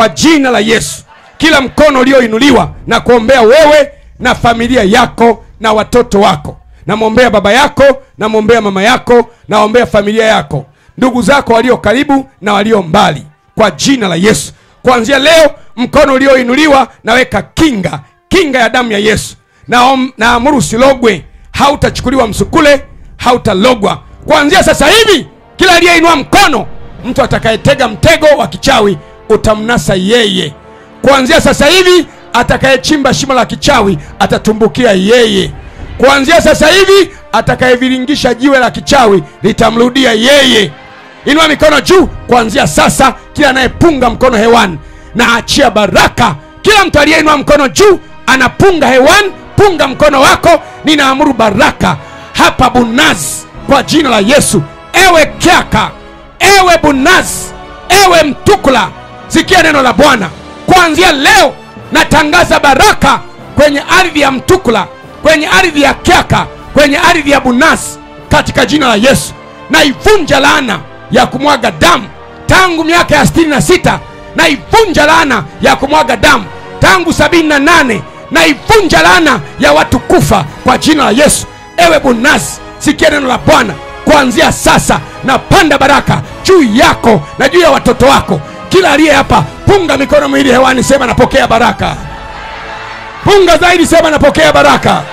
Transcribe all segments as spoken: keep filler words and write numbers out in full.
kwa jina la Yesu. Kila mkono ulioinuliwa na kuombea wewe na familia yako na watoto wako, na muombea baba yako, na muombea mama yako, na muombea familia yako, ndugu zako walio karibu na walio mbali, kwa jina la Yesu. Kuanzia leo mkono ulioinuliwa naweka kinga, kinga ya damu ya Yesu. Na naamuru usilogwe, hautachukuliwa msukule, hautalogwa. Kuanzia sasa hivi kila aliyeinua mkono, mtu atakayetega mtego wa kichawi utamnasa yeye. Kuanzia sasa hivi atakayechimba shimo la kichawi atatumbukia yeye. Kuanzia sasa hivi atakayeviringisha jiwe la kichawi litamrudia yeye. Inua mikono juu. Kuanzia sasa kila anayepunga mkono hewani na achia baraka. Kila mtu aliyeinua mkono juu anapunga hewani, punga mkono wako. Ninaamuru baraka hapa Bunazi kwa jina la Yesu. Ewe Kyaka, ewe Bunazi, ewe Mtukula, sikia neno la Bwana. Kuanzia leo natangaza baraka kwenye ardhi ya Mtukula, kwenye ardhi ya Kyaka, kwenye ardhi ya Bunazi katika jina la Yesu. Na ivunja laana ya kumwaga damu tangu miaka ya sitini na sita. Na ivunja laana ya kumwaga damu tangu sabini na nane. Na ivunja laana ya watu kufa kwa jina la Yesu. Ewe Bunazi, sikia neno la Bwana. Kuanzia sasa napanda baraka juu yako na juu ya watoto wako. Kila aliye hapa, punga mikono miwili hewani, sema napokea baraka. Punga zaidi, sema napokea baraka.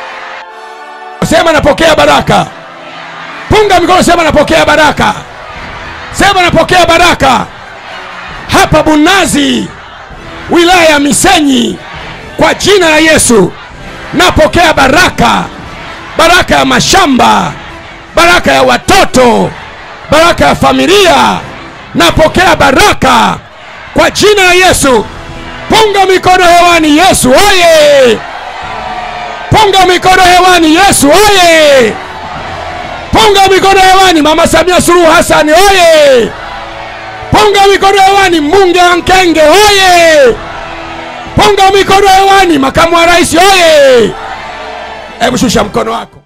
Sema napokea baraka. Punga mikono, sema napokea baraka. Sema napokea baraka. Hapa Bunazi, wilaya ya Misenyi, kwa jina la Yesu napokea baraka. Baraka ya mashamba, baraka ya watoto, baraka ya familia. Napokea baraka kwa jina la Yesu. Punga mikono hewani, Yesu oye! Punga mikono hewani, Yesu oye! Punga mikono hewani, Mama Samia Suluhu Hassan oye! Punga mikono hewani, Mbunge wa Nkenge oye! Punga mikono hewani, Makamu wa Rais oye! Hebu shusha mkono wako.